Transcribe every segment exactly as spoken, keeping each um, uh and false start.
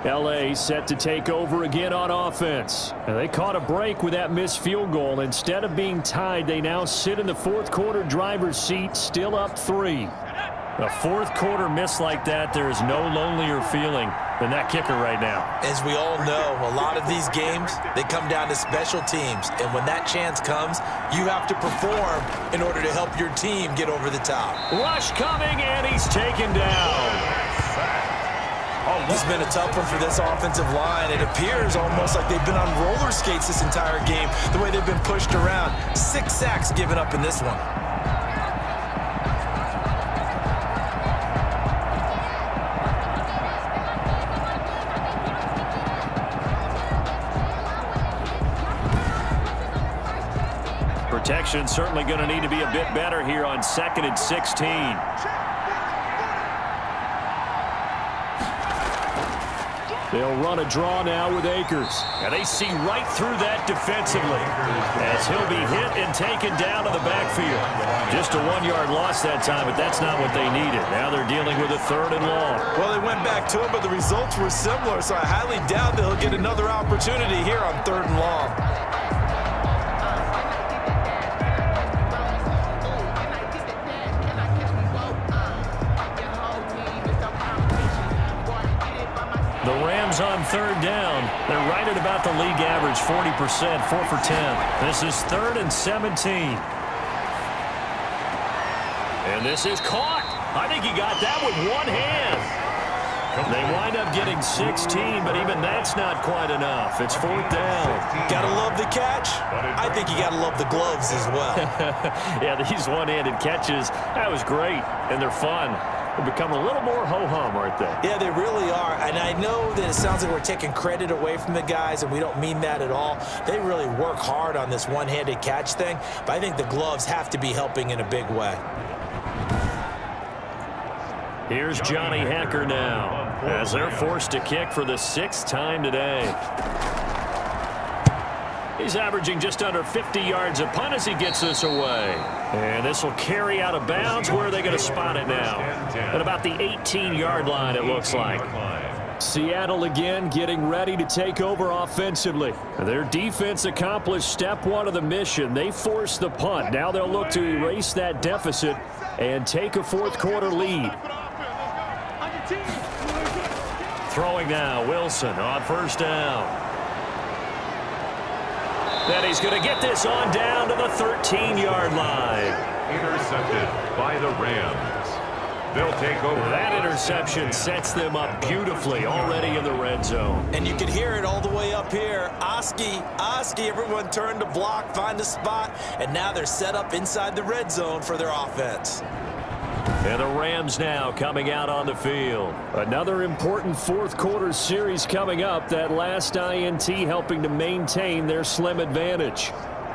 L A set to take over again on offense. And they caught a break with that missed field goal. Instead of being tied, they now sit in the fourth quarter driver's seat, still up three. A fourth quarter miss like that, there is no lonelier feeling than that kicker right now. As we all know, a lot of these games, they come down to special teams. And when that chance comes, you have to perform in order to help your team get over the top. Rush coming, and he's taken down. This has been a tough one for this offensive line. It appears almost like they've been on roller skates this entire game, the way they've been pushed around. Six sacks given up in this one. Protection certainly going to need to be a bit better here on second and sixteen. They'll run a draw now with Akers. And they see right through that defensively as he'll be hit and taken down to the backfield. Just a one-yard loss that time, but that's not what they needed. Now they're dealing with a third and long. Well, they went back to it, but the results were similar, so I highly doubt they'll get another opportunity here on third and long. The Rams on third down. They're right at about the league average, forty percent, four for ten. This is third and seventeen. And this is caught. I think he got that with one hand. They wind up getting sixteen, but even that's not quite enough. It's fourth down. Gotta love the catch. I think you gotta love the gloves as well. Yeah, these one-handed catches, that was great, and they're fun. They've become a little more ho-hum, aren't they? Yeah, they really are. And I know that it sounds like we're taking credit away from the guys, and we don't mean that at all. They really work hard on this one-handed catch thing, but I think the gloves have to be helping in a big way. Here's Johnny Hekker now, as they're forced to kick for the sixth time today. He's averaging just under fifty yards a punt as he gets this away. And this will carry out of bounds. Where are they going to spot it now? At about the eighteen-yard line, it looks like. Seattle again getting ready to take over offensively. Their defense accomplished step one of the mission. They forced the punt. Now they'll look to erase that deficit and take a fourth quarter lead. Throwing now, Wilson on first down. Then he's going to get this on down to the thirteen-yard line. Intercepted by the Rams. They'll take over. That interception sets them up beautifully already in the red zone. And you can hear it all the way up here. Oski, Oski, everyone turned to block, find a spot, and now they're set up inside the red zone for their offense. And the Rams now coming out on the field. Another important fourth quarter series coming up. That last I N T helping to maintain their slim advantage.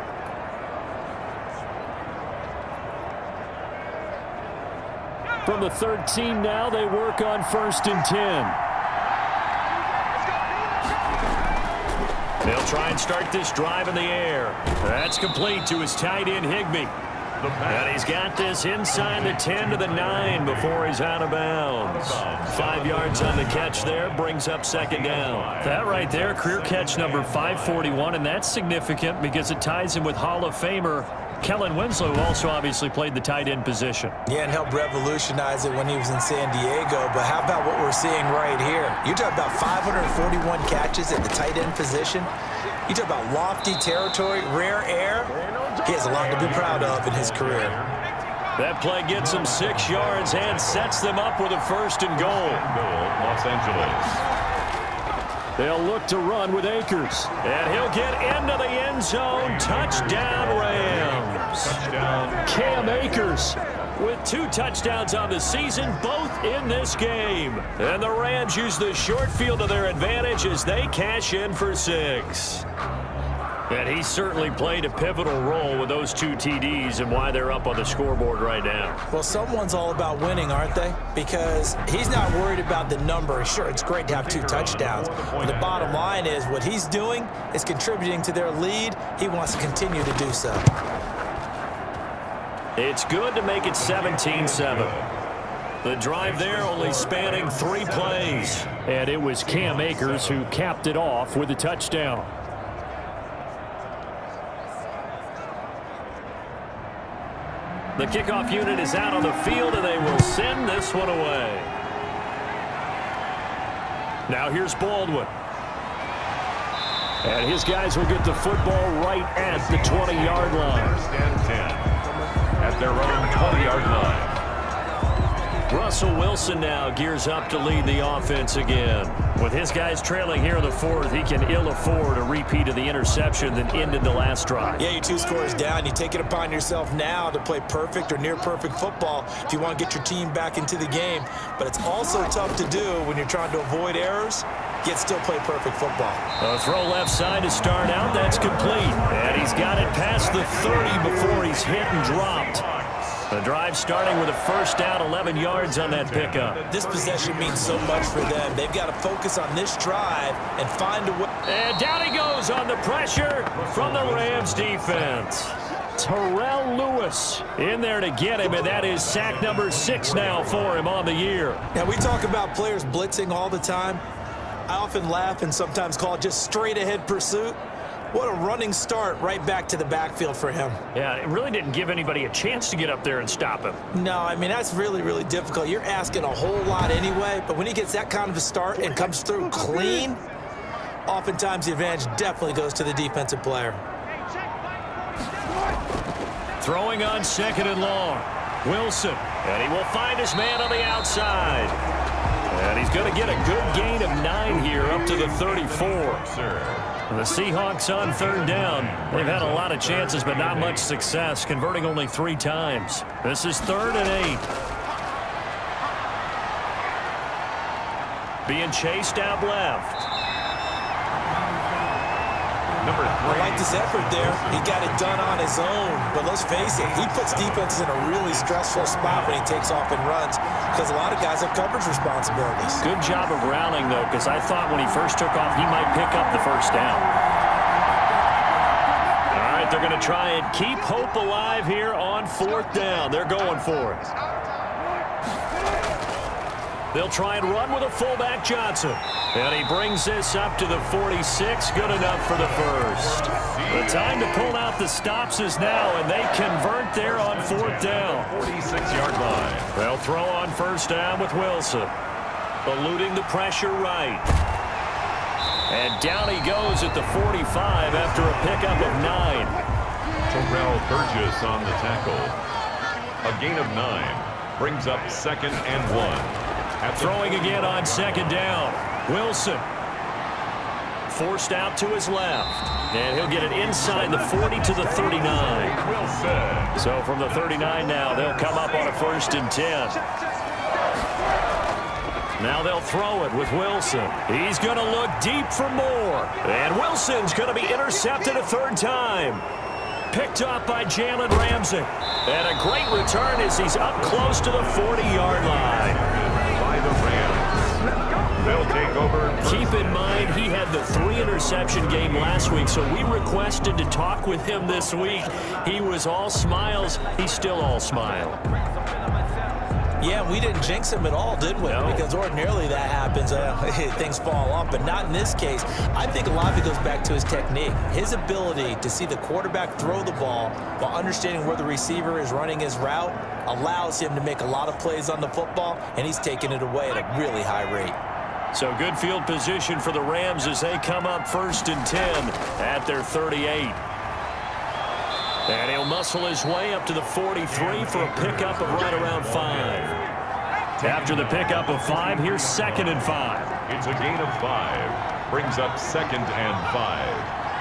From the thirteen now, they work on first and ten. They'll try and start this drive in the air. That's complete to his tight end, Higbee. And he's got this inside the ten to the nine before he's out of bounds. Five yards on the catch there, brings up second down. That right there, career catch number five forty-one, and that's significant because it ties him with Hall of Famer Kellen Winslow, who also obviously played the tight end position. Yeah, and helped revolutionize it when he was in San Diego. But how about what we're seeing right here? You're talking about five hundred forty-one catches at the tight end position. You talk about lofty territory, rare air. He has a lot to be proud of in his career. That play gets him six yards and sets them up with a first and goal. Los Angeles. They'll look to run with Akers. And he'll get into the end zone. Touchdown, Rams. Touchdown. Cam Akers with two touchdowns on the season, both in this game. And the Rams use the short field to their advantage as they cash in for six. And he certainly played a pivotal role with those two T Ds and why they're up on the scoreboard right now. Well, someone's all about winning, aren't they? Because he's not worried about the number. Sure, it's great to have two touchdowns. But the bottom line is what he's doing is contributing to their lead. He wants to continue to do so. It's good to make it seventeen seven. The drive there only spanning three plays. And it was Cam Akers who capped it off with a touchdown. The kickoff unit is out on the field, and they will send this one away. Now here's Baldwin. And his guys will get the football right at the twenty-yard line. First and ten at their own twenty-yard line. Russell Wilson now gears up to lead the offense again. With his guys trailing here in the fourth, he can ill afford a repeat of the interception that ended the last drive. Yeah, your two scores down. You take it upon yourself now to play perfect or near-perfect football if you want to get your team back into the game. But it's also tough to do when you're trying to avoid errors, yet still play perfect football. A throw left side to start out. That's complete. And he's got it past the thirty before he's hit and dropped. The drive starting with a first down, eleven yards on that pickup. This possession means so much for them. They've got to focus on this drive and find a way. And down he goes on the pressure from the Rams defense. Terrell Lewis in there to get him, and that is sack number six now for him on the year. Now, we talk about players blitzing all the time. I often laugh and sometimes call it just straight-ahead pursuit. What a running start right back to the backfield for him. Yeah, it really didn't give anybody a chance to get up there and stop him. No, I mean, that's really, really difficult. You're asking a whole lot anyway, but when he gets that kind of a start and comes through clean, oftentimes the advantage definitely goes to the defensive player. Throwing on second and long. Wilson, and he will find his man on the outside. And he's going to get a good gain of nine here up to the thirty-four. The Seahawks on third down. They've had a lot of chances, but not much success, converting only three times. This is third and eight. Being chased out left. Number three. I liked his effort there. He got it done on his own. But let's face it, he puts defenses in a really stressful spot when he takes off and runs because a lot of guys have coverage responsibilities. Good job of rallying, though, because I thought when he first took off, he might pick up the first down. All right, they're going to try and keep hope alive here on fourth down. They're going for it. They'll try and run with a fullback, Johnson. And he brings this up to the forty-six. Good enough for the first. The time to pull out the stops is now, and they convert there on fourth down. forty-six-yard line. They'll throw on first down with Wilson. Eluding the pressure right. And down he goes at the forty-five after a pickup of nine. Terrell Burgess on the tackle. A gain of nine. Brings up second and one. Throwing again on second down. Wilson. Forced out to his left. And he'll get it inside the forty to the thirty-nine. Wilson. So from the thirty-nine now, they'll come up on a first and ten. Now they'll throw it with Wilson. He's going to look deep for more. And Wilson's going to be intercepted a third time. Picked up by Jalen Ramsey. And a great return as he's up close to the forty-yard line. By the Rams. They'll take over. Keep in mind, he had the three-interception game last week, so we requested to talk with him this week. He was all smiles. He's still all smile. Yeah, we didn't jinx him at all, did we? No. Because ordinarily that happens. Uh, things fall off, but not in this case. I think a lot of it goes back to his technique. His ability to see the quarterback throw the ball while understanding where the receiver is running his route allows him to make a lot of plays on the football, and he's taking it away at a really high rate. So good field position for the Rams as they come up first and ten at their thirty-eight. And he'll muscle his way up to the forty-three for a pickup of right around five. After the pickup of five, here's second and five. It's a gain of five. Brings up second and five.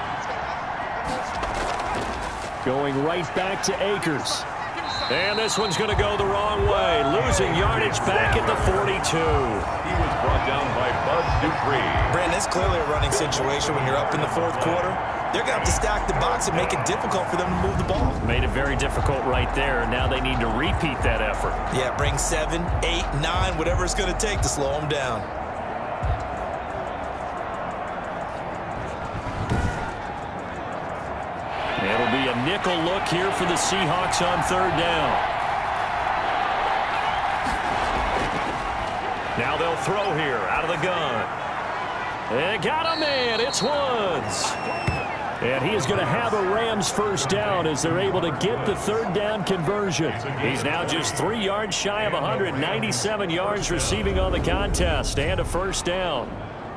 Going right back to Akers. And this one's going to go the wrong way. Losing yardage back at the forty-two. He was brought down by Bud Dupree. Brandon, it's clearly a running situation when you're up in the fourth quarter. They're going to have to stack the box and make it difficult for them to move the ball. Made it very difficult right there. Now they need to repeat that effort. Yeah, bring seven, eight, nine, whatever it's going to take to slow them down. It'll be a nickel look here for the Seahawks on third down. Now they'll throw here out of the gun. And got a man. It's Woods. And he is going to have a Rams first down as they're able to get the third down conversion. He's now just three yards shy of one hundred ninety-seven yards receiving on the contest and a first down.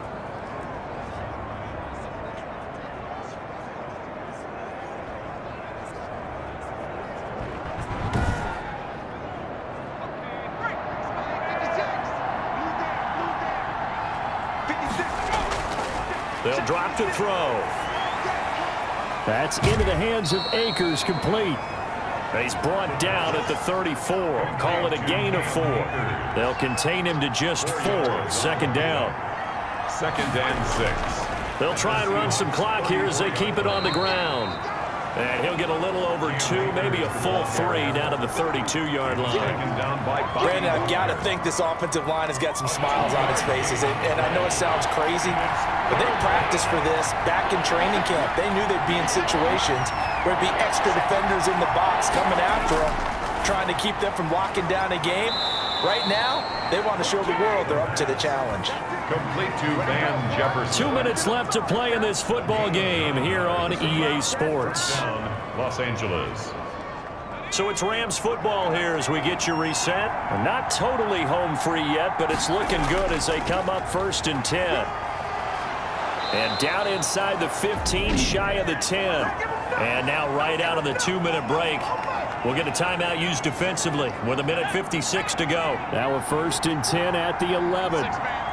They'll drop to throw. That's into the hands of Akers, complete. He's brought down at the thirty-four. Call it a gain of four. They'll contain him to just four. Second down. Second and six. They'll try and run some clock here as they keep it on the ground. And he'll get a little over two, maybe a full three down to the thirty-two yard line. Brandon, I've got to think this offensive line has got some smiles on its faces. And, and I know it sounds crazy, but they practiced for this back in training camp. They knew they'd be in situations where it'd be extra defenders in the box coming after them, trying to keep them from locking down a game. Right now, they want to show the world they're up to the challenge. Complete to Van Jefferson. Two minutes left to play in this football game here on E A Sports. Los Angeles. So it's Rams football here as we get you reset. Not totally home free yet, but it's looking good as they come up first and ten. And down inside the fifteen, shy of the ten. And now right out of the two-minute break, we'll get a timeout used defensively with a minute fifty-six to go. Now we're first and ten at the eleven.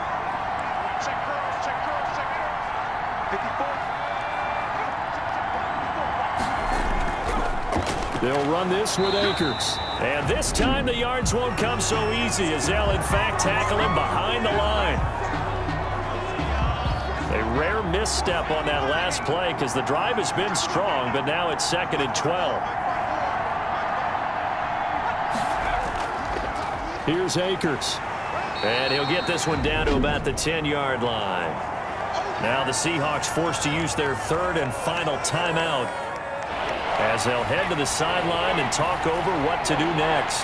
They'll run this with Akers. And this time the yards won't come so easy as they'll in fact tackle him behind the line. A rare misstep on that last play because the drive has been strong, but now it's second and twelve. Here's Akers. And he'll get this one down to about the ten yard line. Now the Seahawks forced to use their third and final timeout as they'll head to the sideline and talk over what to do next.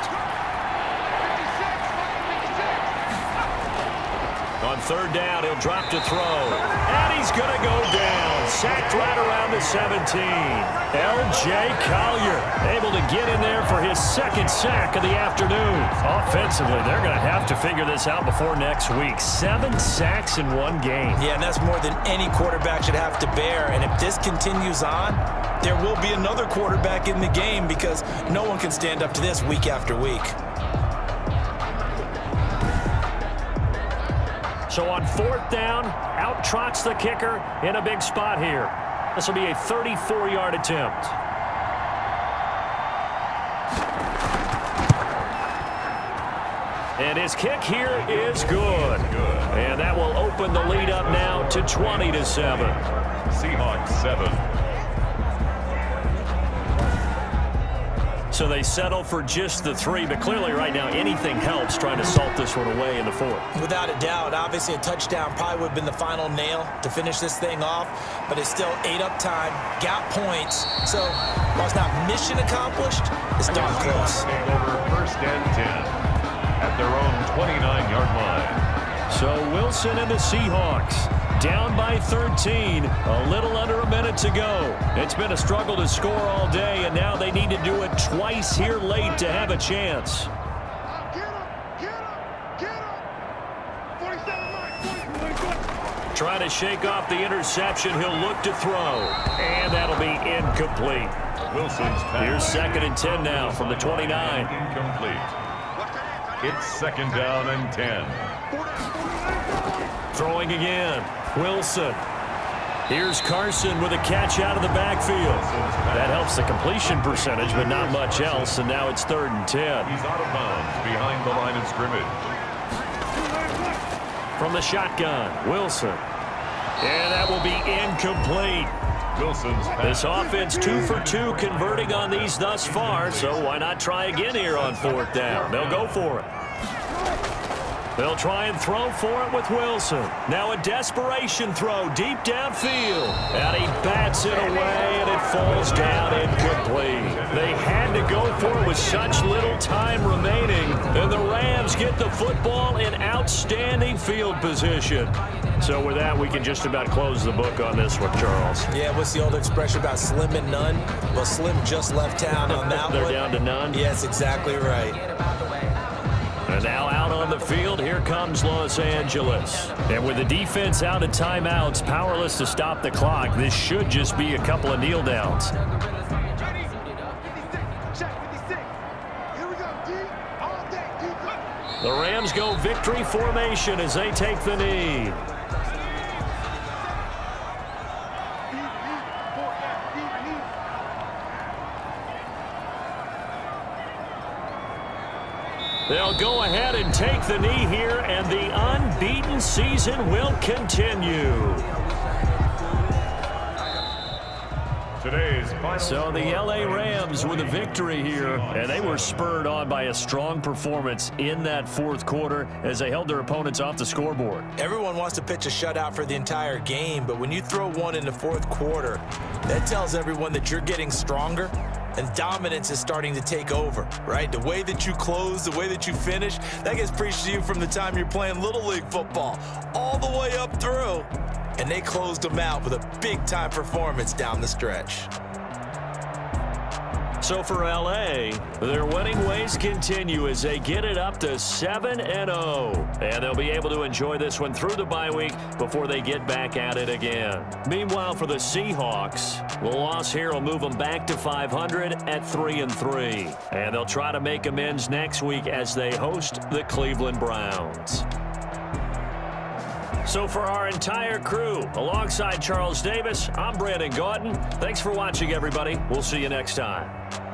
On third down, he'll drop to throw. And he's going to go down. Sacked right around the seventeen. L J Collier able to get in there for his second sack of the afternoon. Offensively, they're going to have to figure this out before next week. Seven sacks in one game. Yeah, and that's more than any quarterback should have to bear. And if this continues on, there will be another quarterback in the game because no one can stand up to this week after week. So on fourth down, out trots the kicker in a big spot here. This will be a thirty-four yard attempt. And his kick here is good. And that will open the lead up now to twenty to seven. Seahawks seven. So they settle for just the three, but clearly right now anything helps trying to salt this one away in the fourth. Without a doubt, obviously a touchdown probably would have been the final nail to finish this thing off, but it's still eight up time, got points. So while it's not mission accomplished, it's darn close. Take over first and ten at their own twenty-nine yard line. So Wilson and the Seahawks down by thirteen, a little under a minute to go. It's been a struggle to score all day, and now they need to do it twice here late to have a chance. Trying to shake off the interception, he'll look to throw, and that'll be incomplete. Wilson's pass. Here's second and ten now from the twenty-nine. Incomplete. It's second down and ten. Throwing again. Wilson. Here's Carson with a catch out of the backfield. That helps the completion percentage, but not much else, and now it's third and ten. He's out of bounds behind the line of scrimmage. From the shotgun, Wilson. And that will be incomplete. Wilson's pass. This offense two for two converting on these thus far, so why not try again here on fourth down? They'll go for it. They'll try and throw for it with Wilson. Now a desperation throw deep downfield. And he bats it away, and it falls down incomplete. They had to go for it with such little time remaining. And the Rams get the football in outstanding field position. So with that, we can just about close the book on this one, Charles. Yeah, what's the old expression about slim and none? Well, Slim just left town on that They're one. down to none? Yes, exactly right. And now out on the field, here comes Los Angeles. And with the defense out of timeouts, powerless to stop the clock, this should just be a couple of kneel downs. The Rams go victory formation as they take the knee. They'll go ahead and take the knee here, and the unbeaten season will continue. Today's final So the L A Rams with a victory here, and they were spurred on by a strong performance in that fourth quarter as they held their opponents off the scoreboard. Everyone wants to pitch a shutout for the entire game, but when you throw one in the fourth quarter, that tells everyone that you're getting stronger and dominance is starting to take over, right? The way that you close, the way that you finish, that gets preached to you from the time you're playing Little League football all the way up through. And they closed them out with a big-time performance down the stretch. So for L A, their winning ways continue as they get it up to seven and oh. And they'll be able to enjoy this one through the bye week before they get back at it again. Meanwhile, for the Seahawks, the loss here will move them back to five hundred at three and three. And they'll try to make amends next week as they host the Cleveland Browns. So for our entire crew, alongside Charles Davis, I'm Brandon Gaudin. Thanks for watching, everybody. We'll see you next time.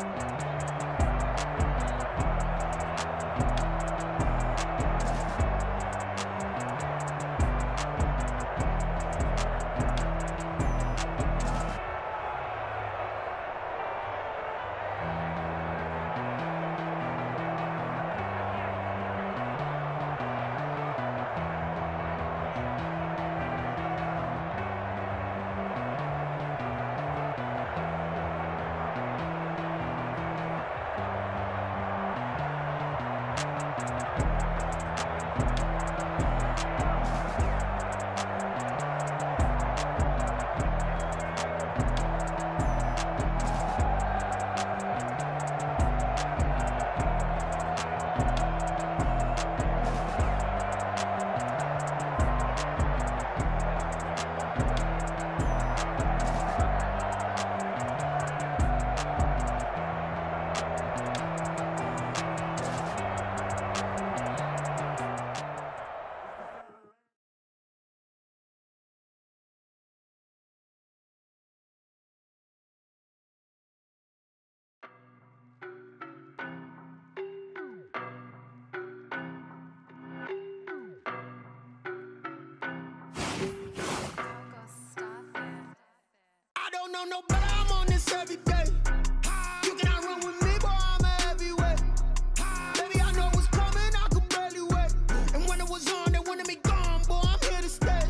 No, no, but I'm on this every day. You cannot run with me, boy, I'm a heavyweight. Baby, I know what's coming, I could barely wait. And when it was on, they wanted me gone, boy, I'm here to stay.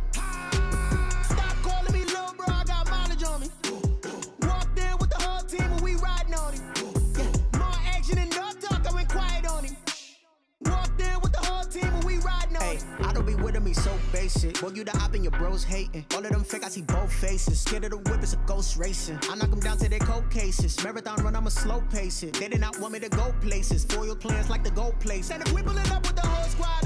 Stop calling me little bro, I got mileage on me. Walked in with the whole team and we riding on him. Yeah, more action than no talk, I went quiet on him. Walked in with the whole team and we riding on him. I don't be with me so basic. Boy, you the op and your bros hating. All of them fake, I see both faces. Scared of the whip, it's a ghost racing. I knock them down to their cold cases. Marathon run, I'ma slow pace it. They did not want me to go places. Foil plans like the gold place. And if we pull it up with the whole squad,